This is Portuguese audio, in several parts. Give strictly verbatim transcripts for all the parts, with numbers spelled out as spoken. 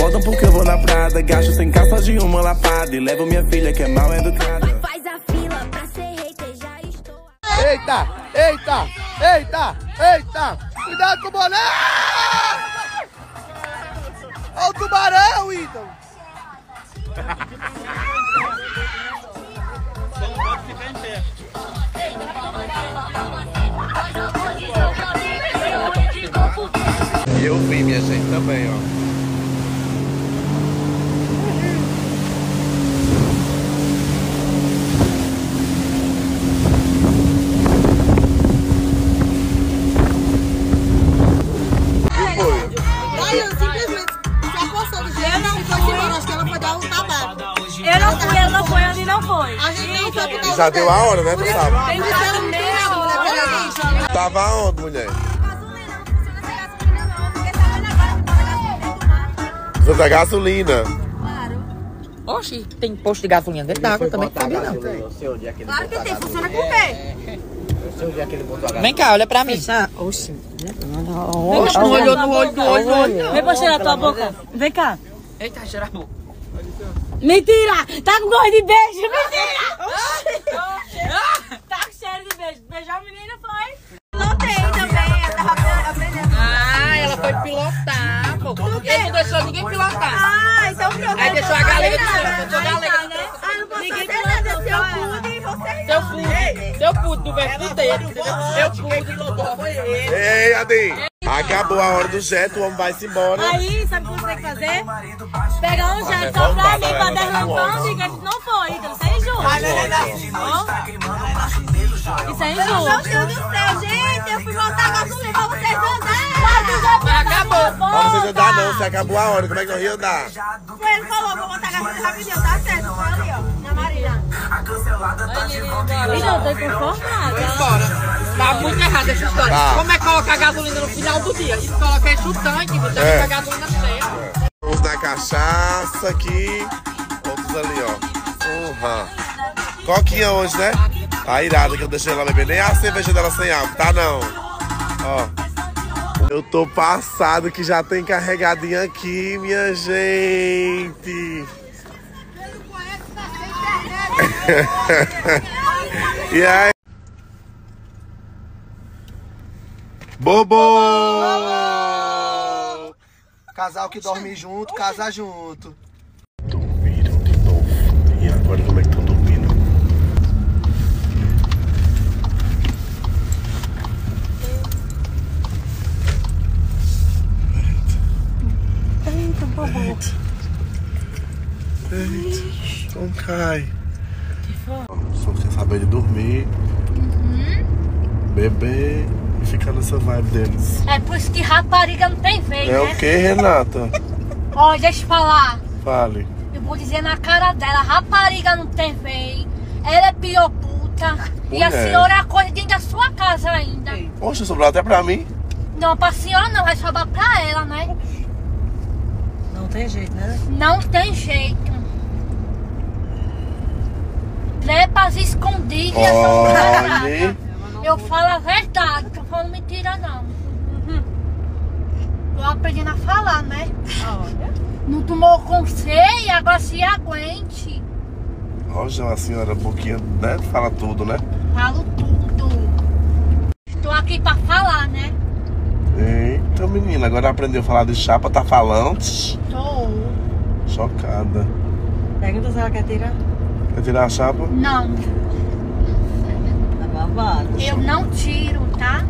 incomodam porque eu vou na Prada. Gasto sem calça de uma lapada e levo minha filha que é mal educada. Faz a fila pra ser hater, já estou... Eita, eita, eita, eita. Cuidado com o boné. Olha o tubarão, Ítalo. E eu vi, minha gente, também, ó. Eu não fui, ela não foi, ela não foi. A gente não foi porque... Já deu a hora, né, tu sabe? Tem que ser um mesmo. Tava aonde, mulher? Santa Gasolina. Oxi, tem posto de gasolina dentro da água também, não sabia não. Claro que tem, funciona com o quê? Vem cá, olha pra mim. Oxi. Oxi, não olhou no olho do olho. Vem pra cheirar tua boca. Vem cá. Eita, cheira a boca. Mentira! Tá com gosto de beijo, mentira! Tá com cheiro de beijo. Beijar o menino foi? Pilotei também, eu tava aprendendo. Ah, ela foi pilotar, pô. Ele não deixou ninguém pilotar. Ah, então pronto. Aí deixou a galega de cima, botou a galega de Ah, cima. não posso Ninguém fazer nada, seu pude e vocês Seu não. pude, seu pude do verso inteiro, entendeu? Seu pude pilotou foi ele. Ei, Adem. Acabou a hora do jet, o homem vai-se embora. Aí, sabe o que você tem que fazer? Pegar um jet só pra mim, pra derrapando e que a gente não foi, então isso é injusto. Isso é injusto. Meu Deus do céu, gente, eu fui botar gasolina pra vocês andarem. Acabou. Não precisa andar não, você acabou a hora, como é que nós ia andar? Foi ele que falou, vou botar gasolina rapidinho, tá certo, foi ali, ó, na Maria. Então, tô inconformada. Embora. Tá muito errada essa história. Tá. Como é colocar gasolina no final do dia? Isso coloca enche o tanque, você É. fica a gasolina cheia. Uns na cachaça aqui, outros ali, ó. Uhum. Coquinha hoje, né? Tá irada que eu deixei ela beber. Nem a cerveja dela sem álcool, tá não. Ó. Eu tô passado que já tem carregadinha aqui, minha gente. E aí? Bobo! Casal que dorme junto, casa junto. Dormiram de novo. E agora como é que estão dormindo? Eita, bobo. Eita, não cai. Só quer saber de dormir, beber e ficar nessa vibe deles. É por isso que rapariga não tem vez, É né? o que, Renata? Ó, deixa eu falar. Fale. Eu vou dizer na cara dela, rapariga não tem vez. Ela é pior puta. E a Mulher. senhora é a coisa dentro da sua casa ainda. Poxa, sobrou até pra mim. Não, pra senhora não, vai sobrar pra ela, né? Não tem jeito, né? Não tem jeito. Trepas escondidas. Olha. Eu falo a verdade, não tô falando mentira não. Tô aprendendo a falar, né? Não tomou conselho, agora se aguente. Olha, a senhora boquinha, né? Fala tudo, né? Falo tudo. Tô aqui pra falar, né? Eita, menina, agora aprendeu a falar de chapa, tá falando? Tô. Chocada. Pergunta se ela quer tirar. Quer tirar a chapa? Não, Tá babado. eu não tiro, tá?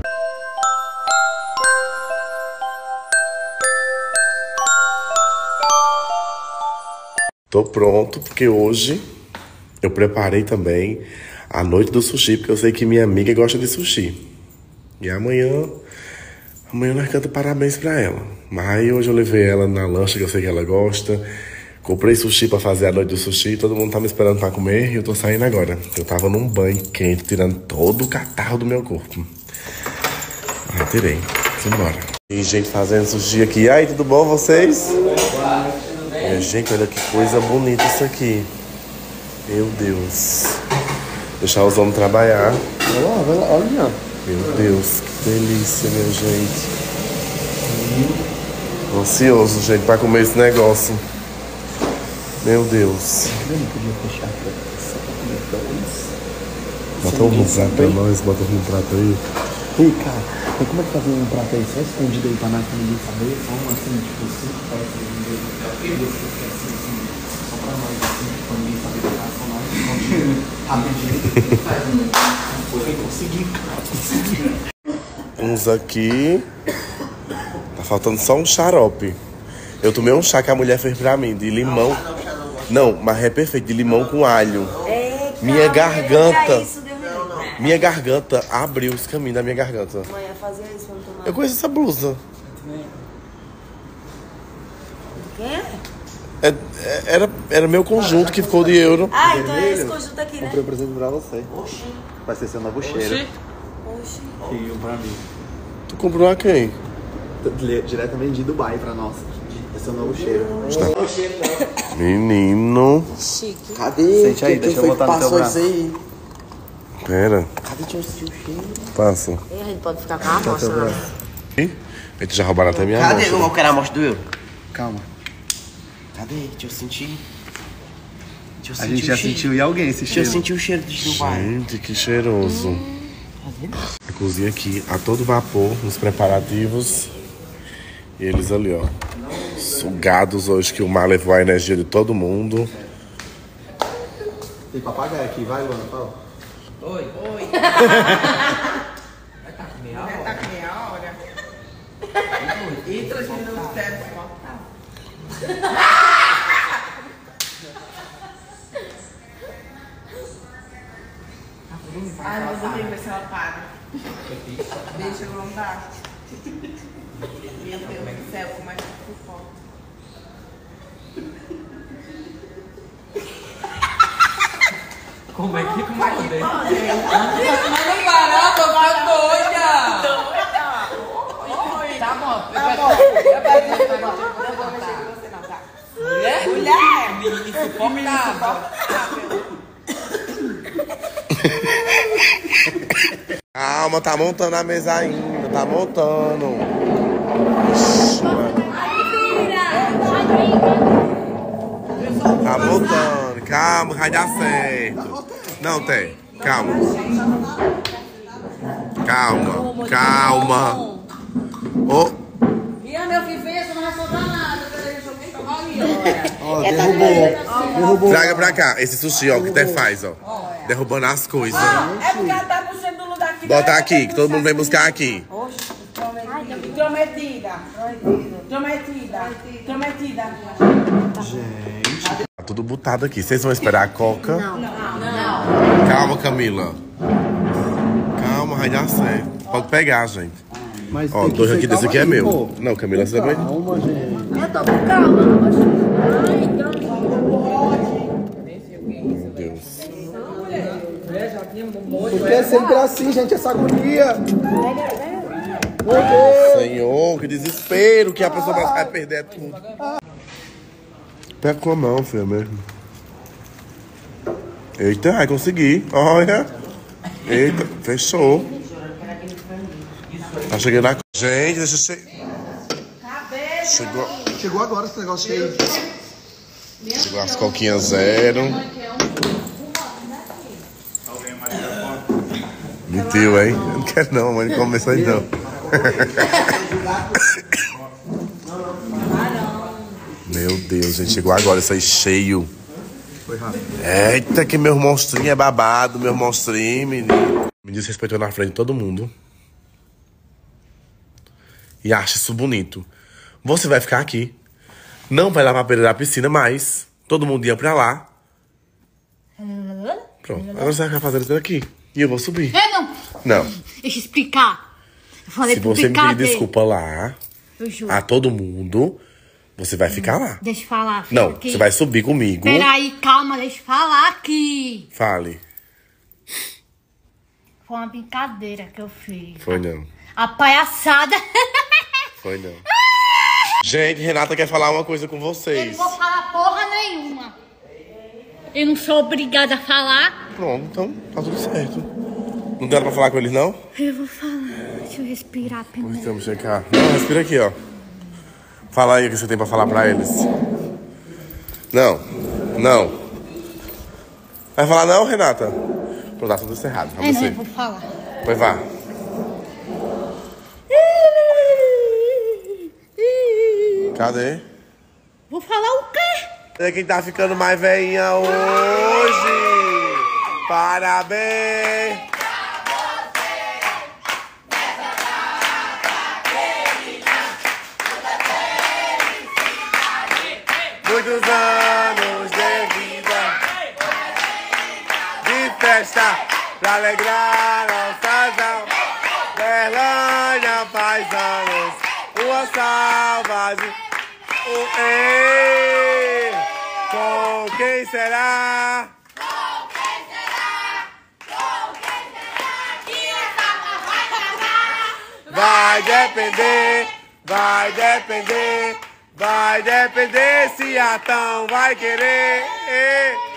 Tô pronto, porque hoje eu preparei também a noite do sushi, porque eu sei que minha amiga gosta de sushi. E amanhã, amanhã nós cantamos parabéns pra ela. Mas aí hoje eu levei ela na lancha, que eu sei que ela gosta. Comprei sushi pra fazer a noite do sushi, todo mundo tá me esperando pra comer e eu tô saindo agora. Eu tava num banho quente, tirando todo o catarro do meu corpo. Aí tirei, simbora. E gente fazendo sushi aqui. E aí, tudo bom vocês? Minha gente, olha que coisa bonita isso aqui. Meu Deus. Deixar os homens trabalhar. Olha, olha. Meu Deus, que delícia, minha gente. Ansioso, gente, pra comer esse negócio. Meu Deus. Bota um prato pra nós, bota um prato aí. Ei, cara, mas como é que tá fazendo um prato aí? Só escondido aí pra nós, pra ninguém saber? Só um assim, tipo assim, parece que ninguém... Só pra nós, assim, pra ninguém saber que tá só nós escondido. Rapidinho. Foi, consegui, cara, consegui. Uns aqui. Tá faltando só um xarope. Eu tomei um chá que a mulher fez pra mim, de limão. Não, mas é perfeito, de limão com alho. Minha garganta. Minha garganta abriu os caminhos da minha garganta. Mãe, ia fazer isso, vamos tomar. Eu conheço essa blusa. Quê? É, é, era, era meu conjunto que ficou de euro. Ah, então é esse conjunto aqui, né? Comprei um presente pra você. Oxi. Vai ser seu novo cheiro. Oxi. E um pra mim. Tu comprou a quem? Diretamente de Dubai pra nós. Esse é o novo cheiro. Menino. Chique. Cadê? Sente aí, deixa eu botar no teu braço. Pera. Cadê teu cheiro? Passa. E a gente pode ficar com a amostra, né? Eles já roubaram até minha Cadê? amostra. Eu quero a amostra do eu. Calma. Cadê? Deixa eu sentir. Deixa eu A sentir gente o já cheiro. sentiu em alguém esse Deixa eu cheiro. sentir o cheiro de Dubai. Gente, que cheiroso. A cozinha aqui a todo vapor, nos preparativos. E eles ali, ó. Sugados hoje, que o mar levou a energia de todo mundo. Tem papagaio aqui, vai, Luana, fala. Oi, oi. Vai estar com meia hora? Vai estar com meia hora. E três minutos deve voltar. Ai, meu Deus, vai ser ela para. Deixa eu andar. Meu Deus do céu, como é que eu fofoca? Como é que pode? Mas não parar, tô ficando doida! Tá bom, tá bom. Mulher? Mulher! Menina insuportável. Calma, tá montando a mesa ainda, tá montando. Tá montando, calma, vai dar certo. Não tem, calma. Calma, calma. Oh. E a meu filho, isso não vai sobrar nada. Ó, derrubou. Derrubou. Traga pra cá, esse sushi, ó, que até faz, ó. Derrubando as coisas. É porque ela tá no centro do lugar aqui. Bota aqui, que todo mundo vem buscar aqui. Prometida. Prometida. Prometida. Tá tudo botado aqui. Vocês vão esperar a coca? Não, não, não. Calma, Camila. Calma, vai dar certo. Pode pegar, gente. Mas Ó, tem que dois ser aqui desse calma aqui é aí, meu. pô. Não, Camila, você também. Calma, gente. Eu tô com calma. Ai, Meu Deus. Porque é sempre assim, gente, essa agonia. Senhor, que desespero, que a pessoa vai perder tudo. Pega com a mão, filha, mesmo. Eita, vai conseguir. Olha. Eita, fechou. Tá chegando a... Gente, deixa eu chegar. Chegou... Chegou agora esse negócio cheio. Chegou as coquinhas zero. Mentiu, hein? Eu não quero não, mas não começou aí não. Meu Deus, gente, chegou agora isso aí cheio. Foi rápido. Eita, que meu monstrinho é babado, meu monstrinho, menino. Me desrespeitou na frente de todo mundo. E acha isso bonito. Você vai ficar aqui. Não vai lá pra beira da piscina mais. Todo mundo ia pra lá. Pronto, agora você vai ficar fazendo isso aqui. E eu vou subir. Eu não. Não. Deixa eu explicar. Eu falei Se pro você me Picadê. pedir desculpa lá, Eu juro. a todo mundo, você vai ficar lá. Deixa eu falar. filho, Não, aqui. você vai subir comigo. Peraí, calma, deixa eu falar aqui. Fale. Foi uma brincadeira que eu fiz. Foi não. A palhaçada. Foi não. Gente, Renata quer falar uma coisa com Eu vocês. não vou falar porra nenhuma. Eu não sou obrigada a falar. Pronto, então tá tudo certo. Não dá pra falar com eles, não? Eu vou falar. Deixa eu respirar Pois primeiro. vamos checar. Não, respira aqui, ó. Fala aí o que você tem pra falar pra eles. Não, não. Vai falar não, Renata? Pronto, tá tudo errado. É, não, eu vou falar. Pois vá. Cadê? Vou falar o quê? É quem tá ficando mais velhinha hoje. Parabéns. Muitos anos de vida, de festa, pra alegrar nossas almas. Berlândia faz anos, uma salva de... Um ei, com quem será? Com quem será? Com quem será que essa vai casar? Vai depender, vai depender, vai depender se a Tão vai querer.